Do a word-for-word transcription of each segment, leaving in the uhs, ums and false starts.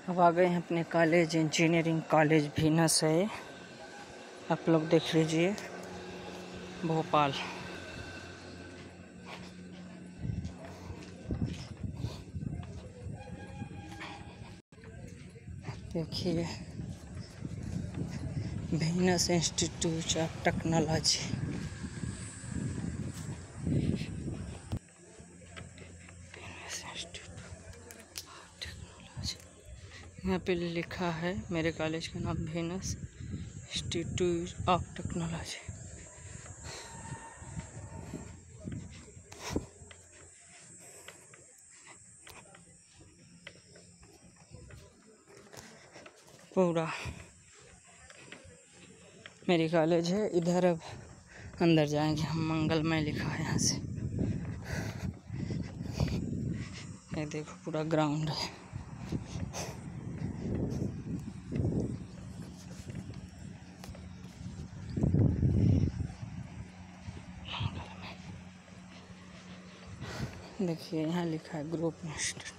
अब आ गए हैं अपने कॉलेज, इंजीनियरिंग कॉलेज वीनस है, आप लोग देख लीजिए, भोपाल। देखिए, वीनस इंस्टीट्यूट ऑफ टेक्नोलॉजी। यहाँ पे लिखा है मेरे कॉलेज का नाम वीनस इंस्टीट्यूट ऑफ टेक्नोलॉजी। पूरा मेरी कॉलेज है इधर। अब अंदर जाएंगे हम, मंगलमय लिखा है यहाँ से। ये देखो पूरा ग्राउंड है। देखिए यहाँ लिखा है ग्रुप इंस्टीट्यूट।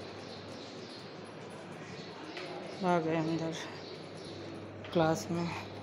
आ गए अंदर क्लास में।